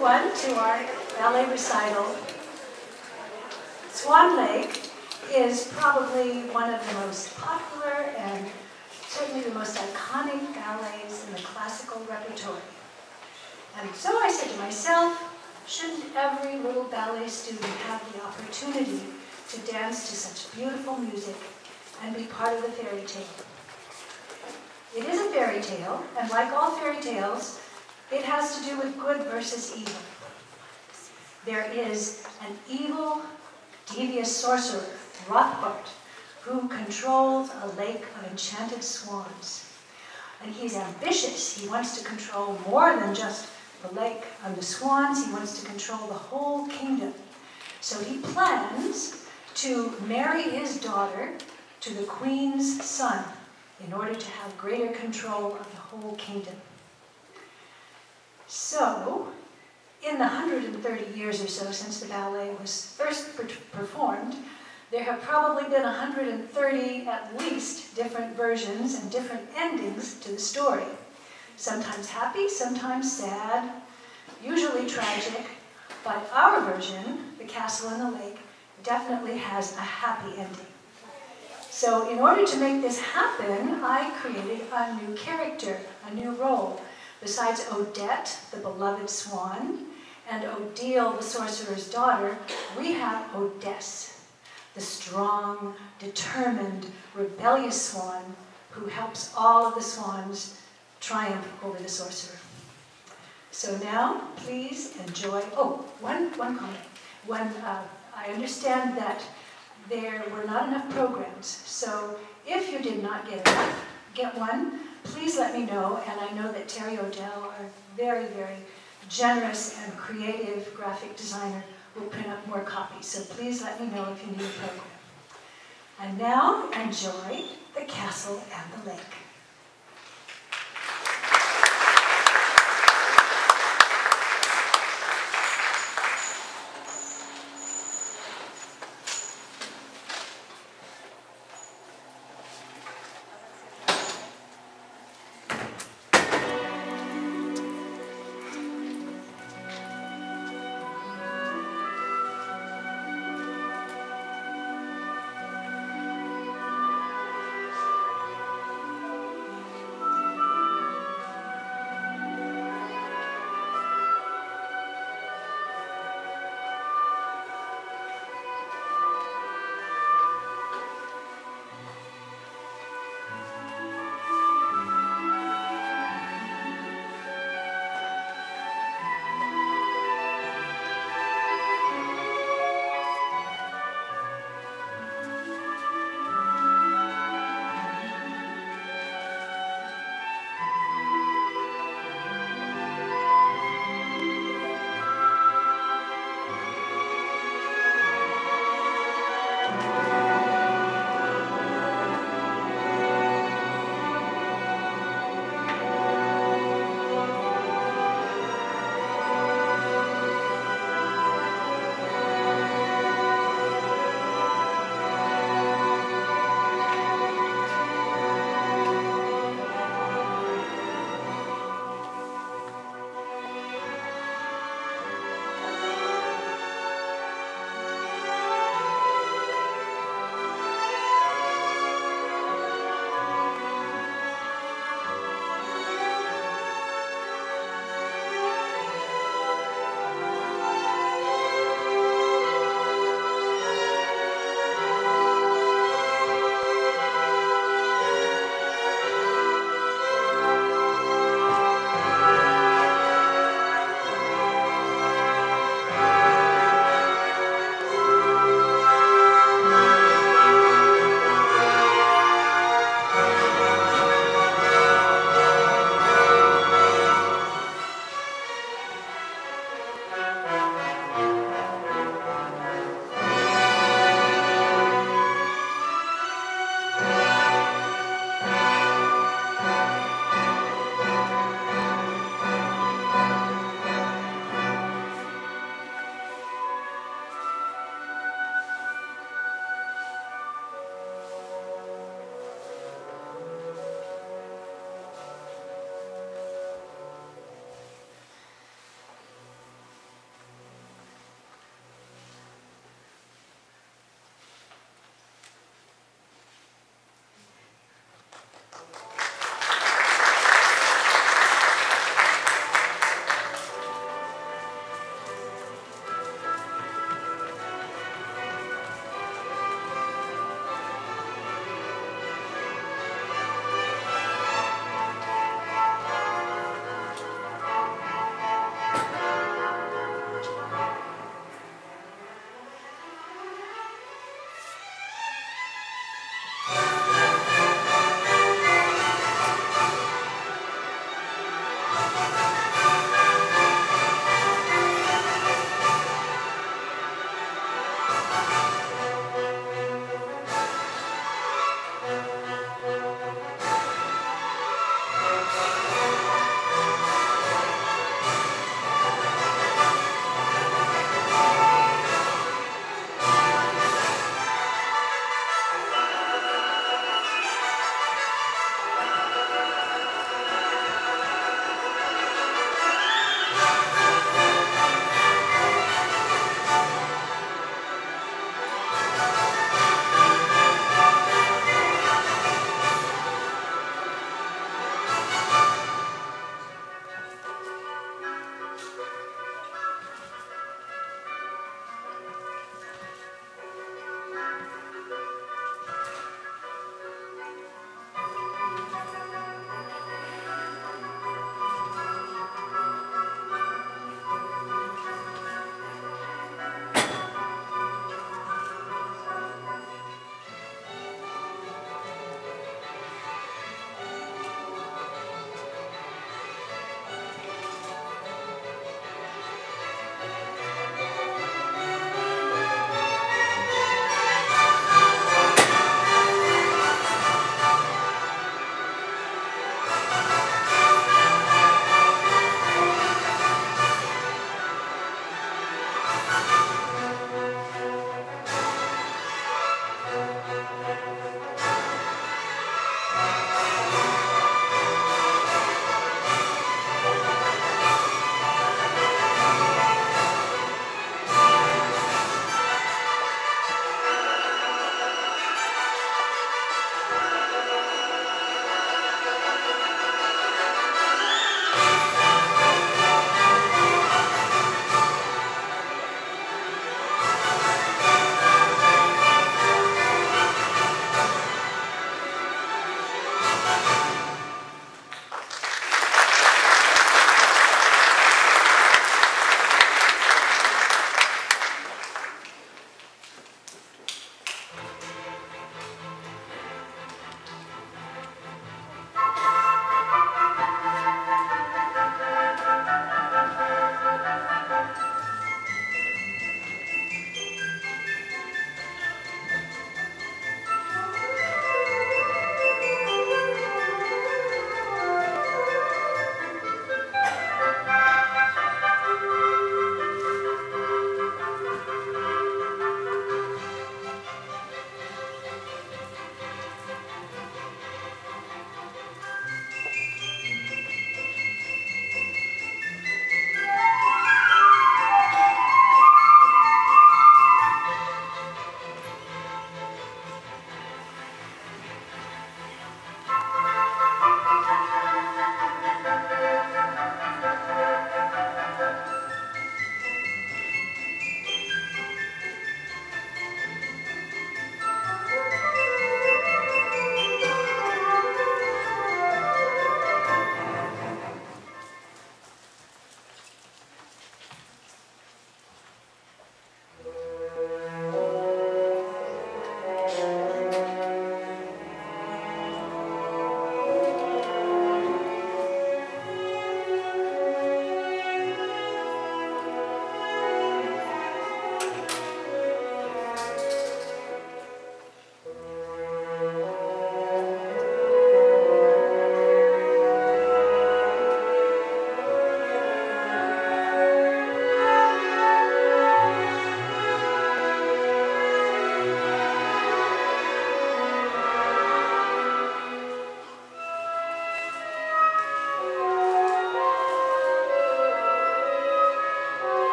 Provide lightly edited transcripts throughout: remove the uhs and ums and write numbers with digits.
everyone to our ballet recital. Swan Lake is probably one of the most popular and certainly the most iconic ballets in the classical repertoire. And so I said to myself, shouldn't every little ballet student have the opportunity to dance to such beautiful music and be part of the fairy tale? It is a fairy tale, and like all fairy tales, it has to do with good versus evil. There is an evil, devious sorcerer, Rothbart, who controls a lake of enchanted swans. And he's ambitious. He wants to control more than just the lake and the swans. He wants to control the whole kingdom. So he plans to marry his daughter to the queen's son in order to have greater control of the whole kingdom. So, in the 130 years or so since the ballet was first performed, there have probably been 130, at least, different versions and different endings to the story. Sometimes happy, sometimes sad, usually tragic, but our version, The Castle in the Lake, definitely has a happy ending. So in order to make this happen, I created a new character, a new role. Besides Odette, the beloved swan, and Odile, the sorcerer's daughter, we have Odesse, the strong, determined, rebellious swan who helps all of the swans triumph over the sorcerer. So now, please enjoy. Oh, one comment. I understand that there were not enough programs, so if you did not get one, please let me know, and I know that Terry O'Dell, our very, very generous and creative graphic designer, will print up more copies, so please let me know if you need a program. And now, enjoy The Castle and the Lake.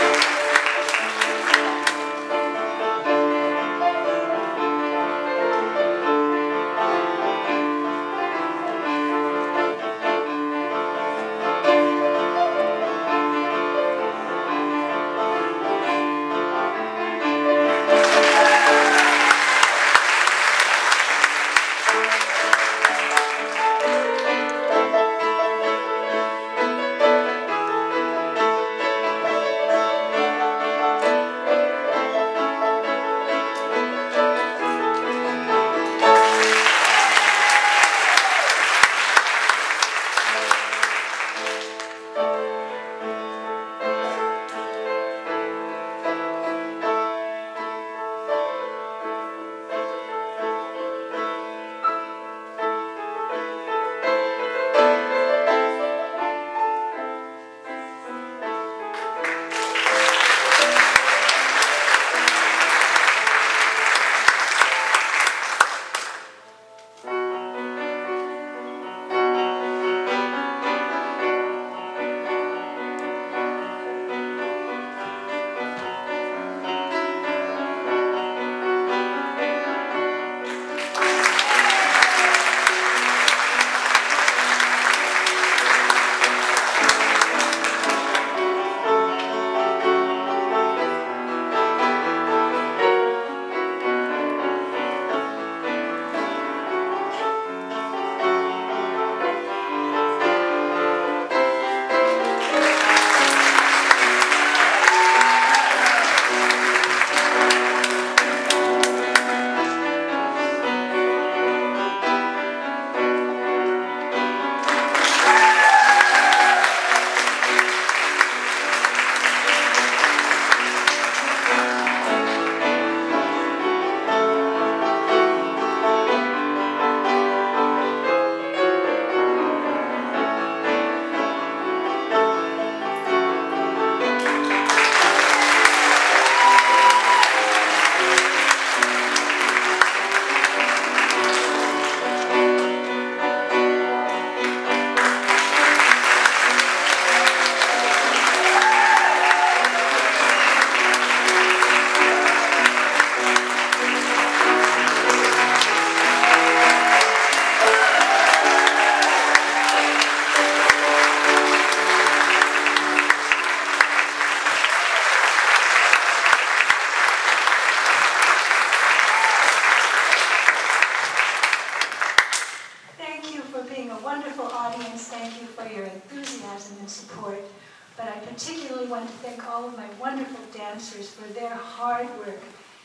particularly want to thank all of my wonderful dancers for their hard work.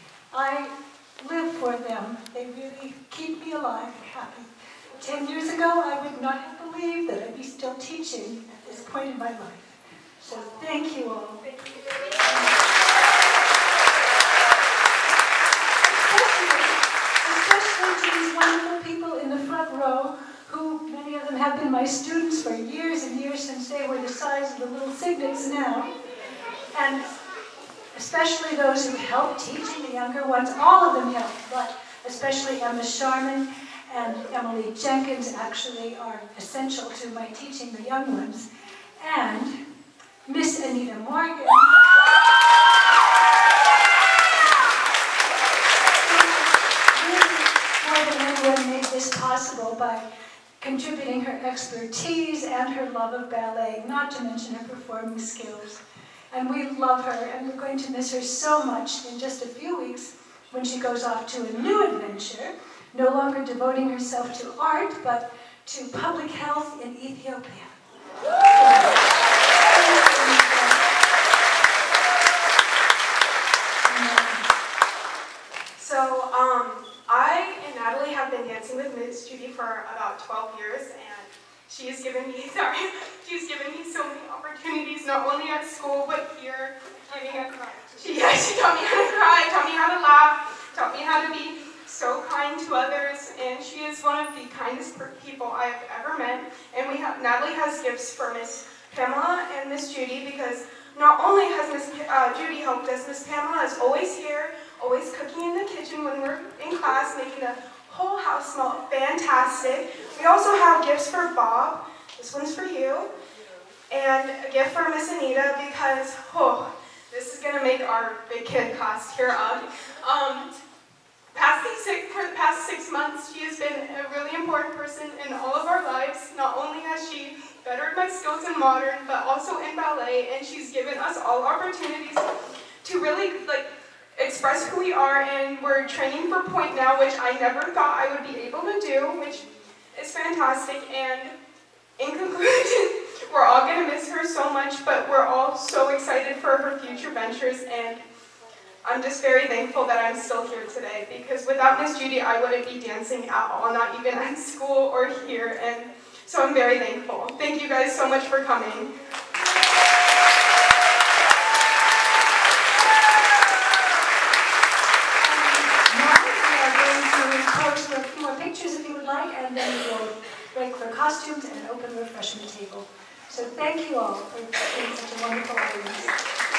I live for them. They really keep me alive and happy. 10 years ago, I would not have believed that I'd be still teaching at this point in my life. So thank you all. Thank you very much. Especially to these wonderful people in the front row, who many of them have been my students for years and years since they were the size of the little cygnets now. And especially those who helped teaching the younger ones. All of them helped, but especially Emma Sharman and Emily Jenkins actually are essential to my teaching the young ones. And Miss Anita Morgan, more than anyone made this possible by contributing her expertise and her love of ballet, not to mention her performing skills. And we love her, and we're going to miss her so much in just a few weeks when she goes off to a new adventure, no longer devoting herself to art, but to public health in Ethiopia. So, I and Natalie have been dancing with Ms. Judy for about 12 years, and she's given me so many opportunities, not only at school, but here. She taught me how to cry, taught me how to laugh, taught me how to be so kind to others, and she is one of the kindest people I've ever met. And Natalie has gifts for Miss Pamela and Miss Judy, because not only has Miss Judy helped us, Miss Pamela is always here, always cooking in the kitchen when we're in class, making the whole house smell fantastic. We also have gifts for Bob. This one's for you. And a gift for Miss Anita, because, made our big kid class tear up. For the past 6 months, she has been a really important person in all of our lives. Not only has she bettered my skills in modern, but also in ballet, and she's given us all opportunities to really express who we are, and we're training for Point now, which I never thought I would be able to do, which is fantastic. And in conclusion, we're all going to miss her so much, but we're all so excited for her future ventures, and I'm just very thankful that I'm still here today, because without Miss Judy, I wouldn't be dancing at all, not even at school or here, and so I'm very thankful. Thank you guys so much for coming. Post a few more pictures if you would like, and then we'll break for costumes and open the refreshment table. So thank you all for being such a wonderful audience.